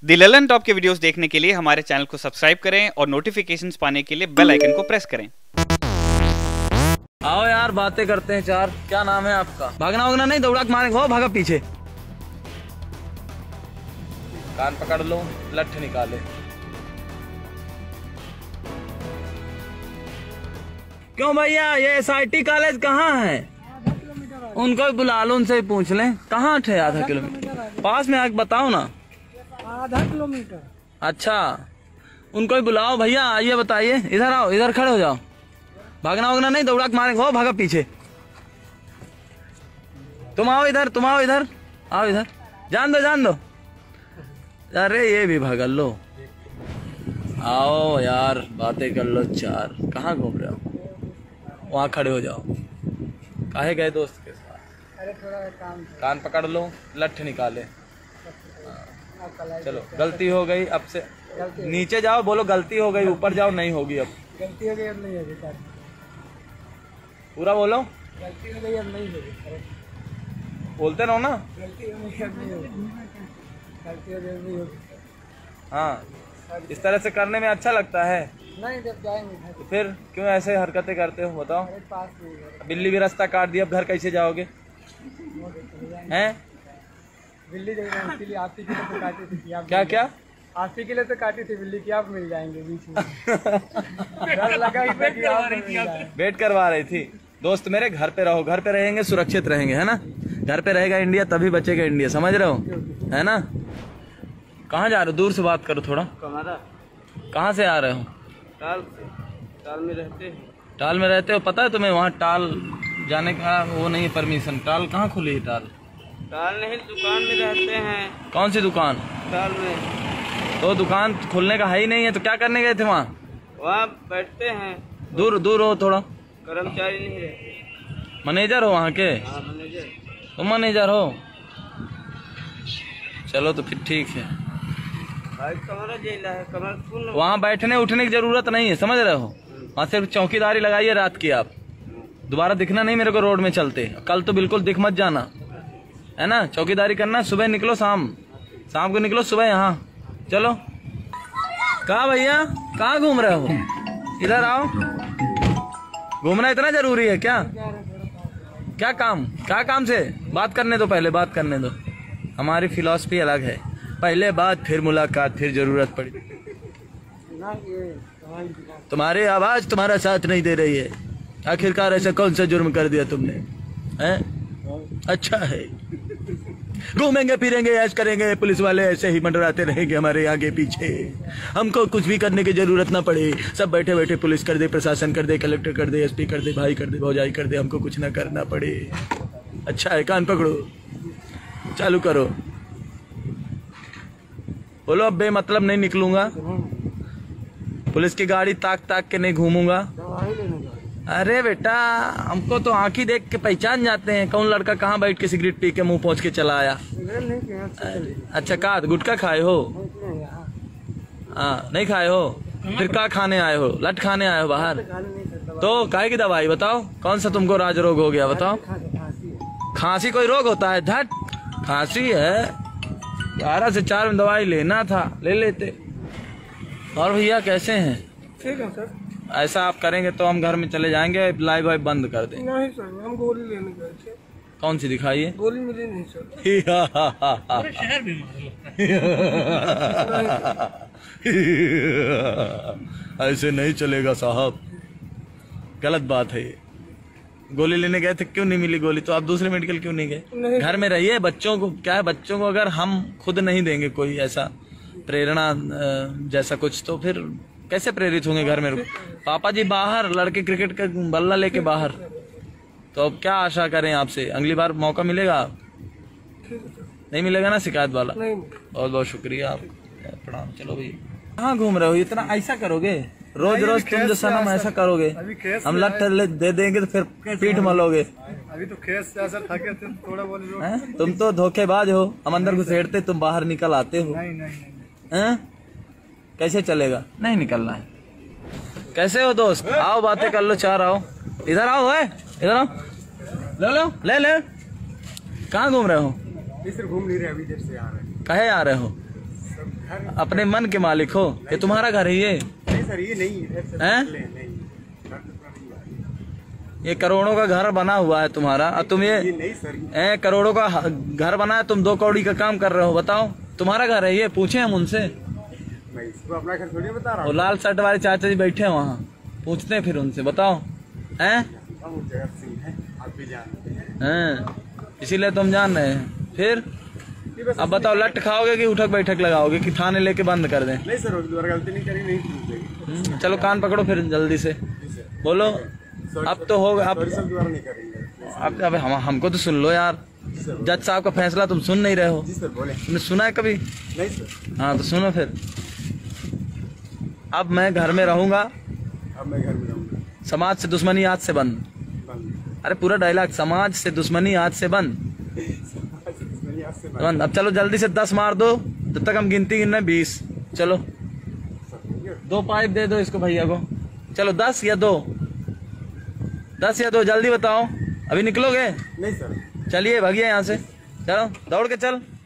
दी Lallantop के videos देखने के लिए हमारे चैनल को सब्सक्राइब करें और नोटिफिकेशंस पाने के लिए बेल आइकन को प्रेस करें। आओ यार बातें करते हैं चार। क्या नाम है आपका? भागना भागना नहीं, दौड़ा के मारेंगे। हो भागा पीछे। कान पकड़ लो, लठ निकाले। क्यों भैया, ये SIT कॉलेज कहाँ है? उनको भी बुला लो, उनसे पूछ लें कहाँ थे। आधा किलोमीटर पास में आके बताओ ना। आधा किलोमीटर। अच्छा, उनको भी बुलाओ। भैया आइए, बताइए। इधर आओ, इधर खड़े हो जाओ। भागना भागना नहीं, दौड़ा के मारेंगे। हो भागा पीछे। तुम आओ इधर, तुम आओ इधर, आओ इधर। जान दो, जान दो। अरे ये भी भाग लो। आओ यार बातें कर लो चार। कहाँ घूम रहे हो? वहाँ खड़े हो जाओ। काहे गए दोस्त के साथ? अरे थोड़ा काम। कान पकड़ लो, लठ निकाले। चलो गलती हो गई, अब से नीचे जाओ। बोलो गलती हो गई, ऊपर जाओ। नहीं होगी अब। गलती हो गई, अब नहीं होगी सर। पूरा बोलो। गलती हो गई, अब नहीं होगी। बोलते रहो ना। गलती हो गई, अब नहीं होगी। गलती हो गई, अब नहीं होगी। हाँ, इस तरह से करने में अच्छा लगता है। नहीं, जब जाएंगे तो फिर क्यों ऐसे हरकतें करते हो बताओ? पास नहीं है। बिल्ली भी रास्ता काट दिया, अब घर कैसे जाओगे? हैं? बिल्ली देखना, इसीलिए आप ही के लिए तो काटी थी। आप क्या क्या? आप ही के लिए तो काटी थी बिल्ली की। आप मिल जाएंगे बीच में। डर लगा ही था कि आप मिल जाएंगे। वेट करवा रही थी। दोस्त मेरे, घर पे रहो। घर पे रहेंगे सुरक्षित रहेंगे, है ना? घर पे रहेगा इंडिया, तभी बचेगा इंडिया। समझ रहे हो, है ना? कहाँ जा रहे हो? दूर से बात करो थोड़ा। कहाँ से आ रहे हो? टाल में रहते हैं। टाल में रहते हो? पता है तुम्हें वहाँ टाल जाने का वो नहीं है परमिशन। टाल कहाँ खुली है? टाल नहीं, दुकान में रहते हैं। कौन सी दुकान? टाल में। तो दुकान खोलने का है ही नहीं है, तो क्या करने गए थे वहाँ? वहाँ बैठते हैं। दूर दूर हो थोड़ा। कर्मचारी नहीं रहते। मैनेजर हो वहाँ के? हाँ, मैनेजर। तुम मैनेजर हो? चलो तो फिर ठीक है। कमरा जेला है, कमरा। वहाँ बैठने उठने की जरूरत नहीं है, समझ रहे हो? वहाँ सिर्फ चौकीदारी लगाइए रात की। आप दोबारा दिखना नहीं मेरे को रोड में चलते। कल तो बिल्कुल दिख मत जाना, है ना? चौकीदारी करना। सुबह निकलो, शाम को निकलो, सुबह यहाँ चलो। कहाँ भैया, कहाँ घूम रहे हो? इधर आओ। घूमना इतना जरूरी है क्या? क्या काम? क्या काम से? बात करने दो, पहले बात करने दो। हमारी फिलॉसफी अलग है। पहले बात, फिर मुलाकात, फिर जरूरत पड़ी। तुम्हारी आवाज तुम्हारा साथ नहीं दे रही है। आखिरकार ऐसा कौन सा जुर्म कर दिया तुमने? हैं? अच्छा है, घूमेंगे फिरेंगे, ऐश करेंगे। पुलिस वाले ऐसे ही मंडराते रहेंगे हमारे आगे पीछे। हमको कुछ भी करने की जरूरत ना पड़े। सब बैठे बैठे पुलिस कर दे, प्रशासन कर दे, कलेक्टर कर दे, SP कर दे, भाई कर दे, भौजाई कर दे। हमको कुछ ना करना पड़े। अच्छा है, कान पकड़ो, चालू करो। बोलो अब बेमतलब नहीं निकलूंगा। पुलिस की गाड़ी ताक ताक के नहीं घूमूंगा। अरे बेटा, हमको तो आंखी देख के पहचान जाते हैं कौन लड़का कहाँ बैठ के सिगरेट पी के मुंह पहुंच के चला आया। अच्छा, का गुटखा खाए हो? हाँ, नहीं खाए हो? फिर क्या खाने आए हो? लट खाने आए हो बाहर? तो काहे की दवाई बताओ? कौन सा तुमको राज रोग हो गया बताओ? खांसी कोई रोग होता है? धट, खांसी है। 11 से 4 में दवाई लेना था, ले लेते। और भैया कैसे हैं? ठीक है सर। ऐसा आप करेंगे तो हम घर में चले जाएंगे, लाइव वाइव बंद कर दें। नहीं सर, हम गोली लेने गए थे। कौन सी दिखाइए? गोली मिली नहीं सर। शहर भी ऐसे नहीं चलेगा साहब, गलत बात है ये। गोली लेने गए थे, क्यों नहीं मिली गोली? तो आप दूसरे मेडिकल क्यों नहीं गए? घर में रहिए। बच्चों को क्या है, बच्चों को अगर हम खुद नहीं देंगे कोई ऐसा प्रेरणा जैसा कुछ, तो फिर कैसे प्रेरित होंगे घर में? पापा जी बाहर, लड़के क्रिकेट का बल्ला लेके बाहर, तो अब क्या आशा करें आपसे? अगली बार मौका मिलेगा? नहीं मिलेगा ना शिकायत वाला? बहुत बहुत शुक्रिया, आप प्रणाम। चलो भैया, कहाँ घूम रहे हो? इतना ऐसा करोगे रोज रोज? तुम जो सनम ऐसा करोगे, हम लट दे देंगे तो फिर पीठ मलोगे। अभी तो खेस से असर थके थे, थोड़ा बोले। तुम तो धोखेबाज हो। हम अंदर घुसेड़ते, तुम बाहर निकल आते हो। हैं? कैसे चलेगा? नहीं निकलना है। कैसे हो दोस्त? आओ बातें कर लो चार। आओ इधर, आओ है इधर आओ। ले लो, ले ले। कहाँ घूम रहे हो? इधर घूम नहीं रहे, अभी इधर से आ रहे हैं। कहे आ रहे हो? अपने मन के मालिक हो। ये तुम्हारा घर है ये? नहीं सर, ये नहीं हैं? ये करोड़ों का घर बना हुआ है तुम्हारा, और तुम ये नहीं सर, करोड़ों का घर बना है, तुम 2 कौड़ी का काम कर रहे हो। बताओ, तुम्हारा घर है ये? पूछे हम उनसे? मैं इसको अपना घर थोड़ी बता रहा वो लाल शर्ट वाले चाचा जी बैठे हैं वहाँ, पूछते हैं फिर उनसे। बताओ हैं? आप भी जानते हैं, इसीलिए तुम जान रहे हैं। फिर अब बताओ, लट खाओगे कि उठक बैठक लगाओगे कि थाने लेके बंद कर दें? नहीं सर, दोबारा गलती नहीं करी, नहीं पूछेगी। चलो कान पकड़ो फिर जल्दी से बोलो। अब तो होगा, अब दोबारा नहीं करेंगे। अब हमको तो सुन लो यार, जज साहब का फैसला तुम सुन नहीं रहे हो। जी सर, बोले। तुमने सुना है कभी? नहीं सर। हाँ तो सुनो फिर। अब मैं घर में रहूंगा, अब मैं घर में रहूंगा, समाज से दुश्मनी आज से बंद। अरे पूरा डायलॉग, समाज से दुश्मनी आज से बंद। बंद। अब चलो जल्दी से 10 मार दो, जब तक हम गिनती गिनने 20। चलो 2 पाइप दे दो इसको भैया को। चलो 10 या 2, 10 या 2, जल्दी बताओ। अभी निकलोगे? नहीं सर। चलिए भागिए यहाँ से, चलो दौड़ के चल।